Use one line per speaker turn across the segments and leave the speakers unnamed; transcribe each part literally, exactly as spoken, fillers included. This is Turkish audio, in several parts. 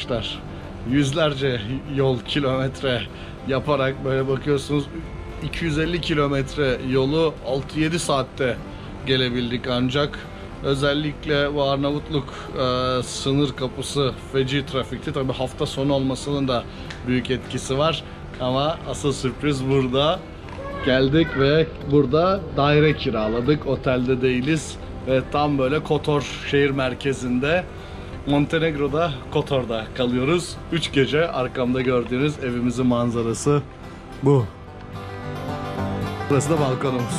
arkadaşlar. Yüzlerce yol kilometre yaparak böyle bakıyorsunuz iki yüz elli kilometre yolu altı yedi saatte gelebildik ancak. Özellikle bu Arnavutluk e, sınır kapısı feci trafikti. Tabi hafta sonu olmasının da büyük etkisi var. Ama asıl sürpriz burada. Geldik ve burada daire kiraladık. Otelde değiliz. Ve tam böyle Kotor şehir merkezinde, Montenegro'da, Kotor'da kalıyoruz. üç gece arkamda gördüğünüz evimizin manzarası bu. Burası da balkonumuz.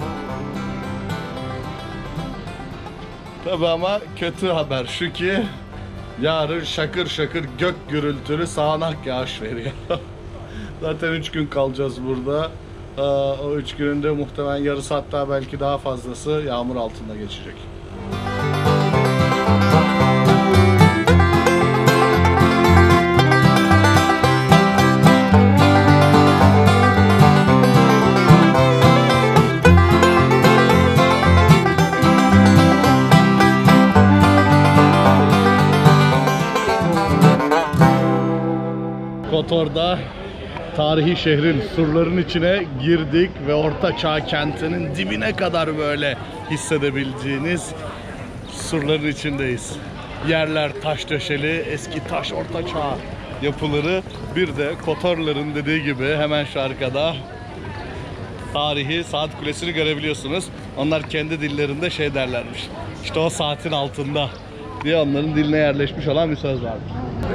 Tabi ama kötü haber şu ki yarın şakır şakır gök gürültülü sağanak yağış veriyor. Zaten üç gün kalacağız burada. O üç gününde muhtemelen yarısı hatta belki daha fazlası yağmur altında geçecek. Kotor'da tarihi şehrin surların içine girdik ve Orta Çağ kentinin dibine kadar böyle hissedebileceğiniz surların içindeyiz. Yerler taş döşeli, eski taş Orta Çağ yapıları. Bir de Kotorların dediği gibi hemen şu arkada tarihi saat kulesini görebiliyorsunuz. Onlar kendi dillerinde şey derlermiş. İşte o saatin altında diye onların diline yerleşmiş olan bir söz vardır.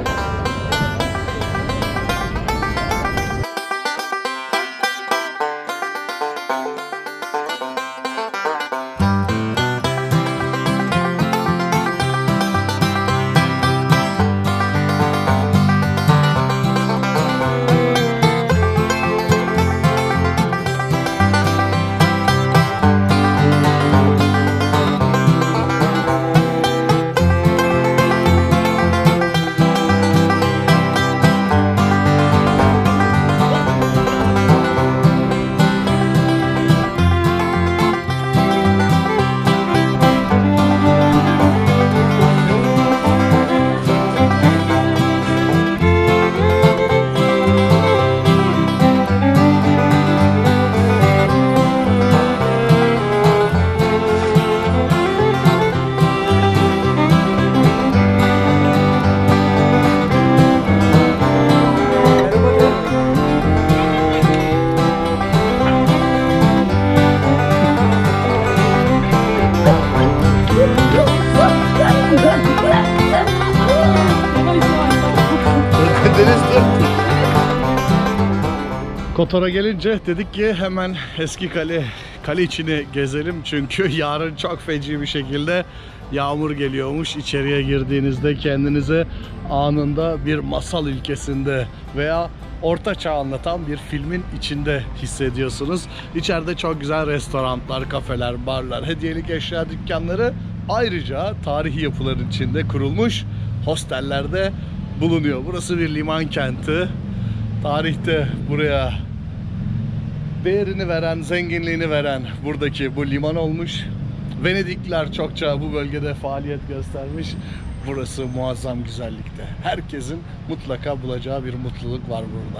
Kotor'a gelince dedik ki hemen eski kale kale içini gezelim çünkü yarın çok feci bir şekilde yağmur geliyormuş. İçeriye girdiğinizde kendinizi anında bir masal ülkesinde veya Orta Çağ anlatan bir filmin içinde hissediyorsunuz. İçeride çok güzel restoranlar, kafeler, barlar, hediyelik eşya dükkanları, ayrıca tarihi yapıların içinde kurulmuş hostellerde bulunuyor. Burası bir liman kenti. Tarihte buraya değerini veren, zenginliğini veren buradaki bu liman olmuş. Venedikliler çokça bu bölgede faaliyet göstermiş. Burası muazzam güzellikte. Herkesin mutlaka bulacağı bir mutluluk var burada.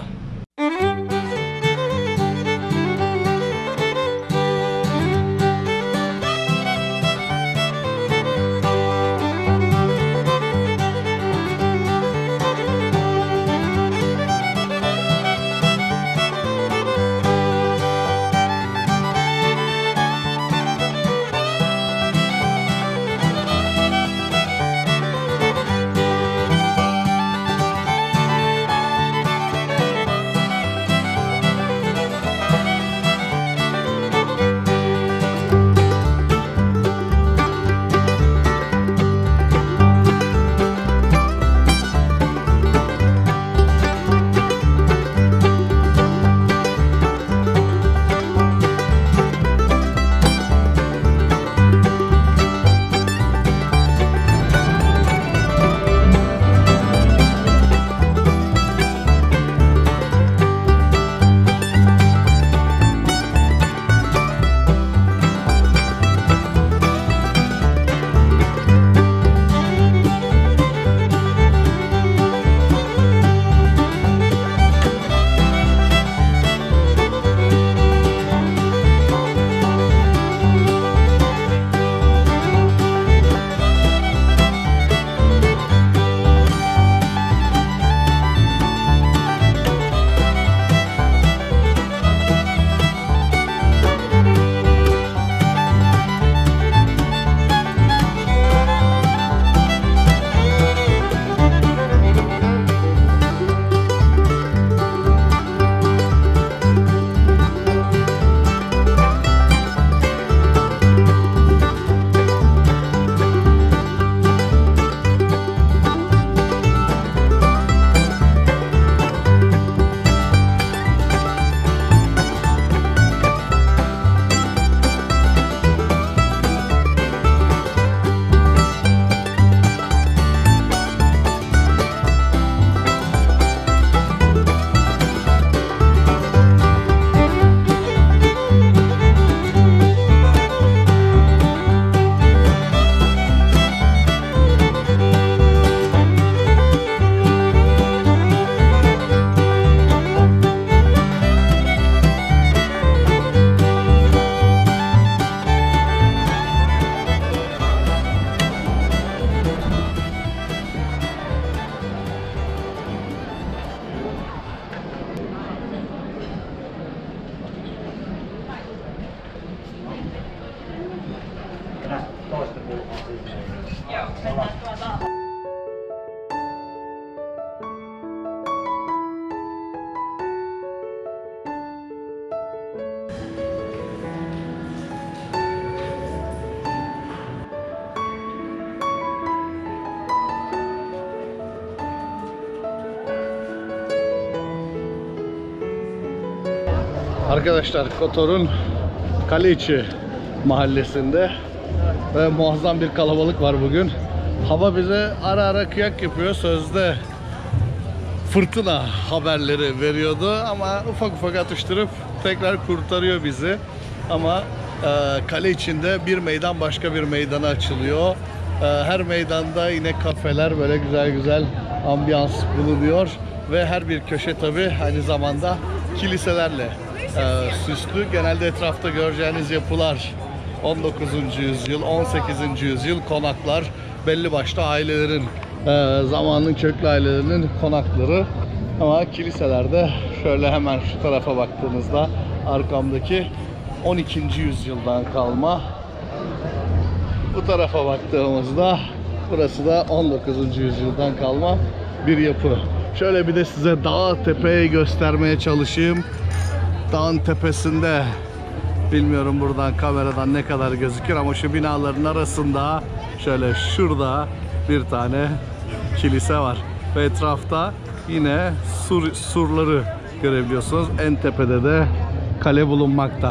Arkadaşlar Kotor'un kale içi mahallesinde ve muazzam bir kalabalık var bugün. Hava bize ara ara kıyak yapıyor. Sözde fırtına haberleri veriyordu ama ufak ufak atıştırıp tekrar kurtarıyor bizi. Ama e, kale içinde bir meydan başka bir meydana açılıyor. E, her meydanda yine kafeler, böyle güzel güzel ambiyans bulunuyor ve her bir köşe tabi aynı zamanda kiliselerle e, süslü. Genelde etrafta göreceğiniz yapılar on dokuzuncu yüzyıl, on sekizinci yüzyıl konaklar, belli başlı ailelerin, e, zamanın köklü ailelerinin konakları. Ama kiliselerde şöyle hemen şu tarafa baktığınızda arkamdaki on ikinci yüzyıldan kalma. Bu tarafa baktığımızda burası da on dokuzuncu yüzyıldan kalma bir yapı. Şöyle bir de size dağ tepeyi göstermeye çalışayım. Dağın tepesinde, bilmiyorum buradan kameradan ne kadar gözükür ama şu binaların arasında şöyle şurada bir tane kilise var. Ve etrafta yine sur, surları görebiliyorsunuz. En tepede de kale bulunmakta.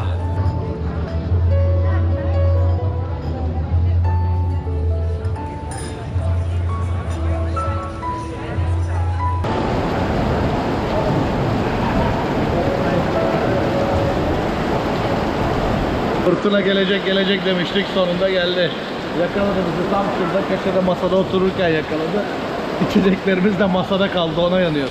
Fırtına gelecek gelecek demiştik, sonunda geldi. Yakaladı bizi tam şurada köşede masada otururken yakaladı. İçeceklerimiz de masada kaldı, ona yanıyoruz.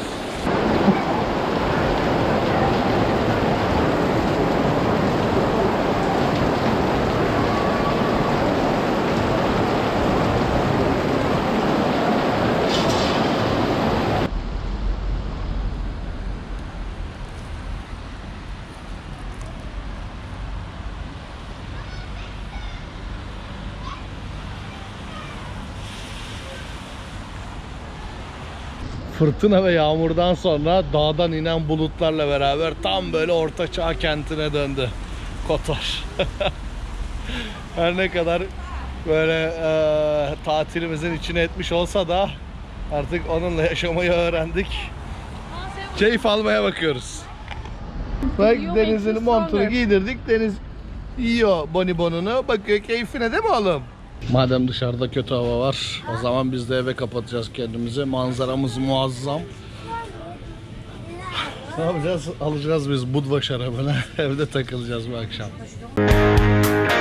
Fırtına ve yağmurdan sonra dağdan inen bulutlarla beraber tam böyle ortaçağ kentine döndü Kotor. Her ne kadar böyle e, tatilimizin içine etmiş olsa da artık onunla yaşamayı öğrendik. Keyif almaya bakıyoruz. Bak, Deniz'in montunu giydirdik. Deniz yiyor bonibonunu, bakıyor keyfine, değil mi oğlum? Madem dışarıda kötü hava var, o zaman biz de eve kapatacağız kendimizi. Manzaramız muazzam. Ne yapacağız? Alacağız biz Budva şarabını. Evde takılacağız bu akşam.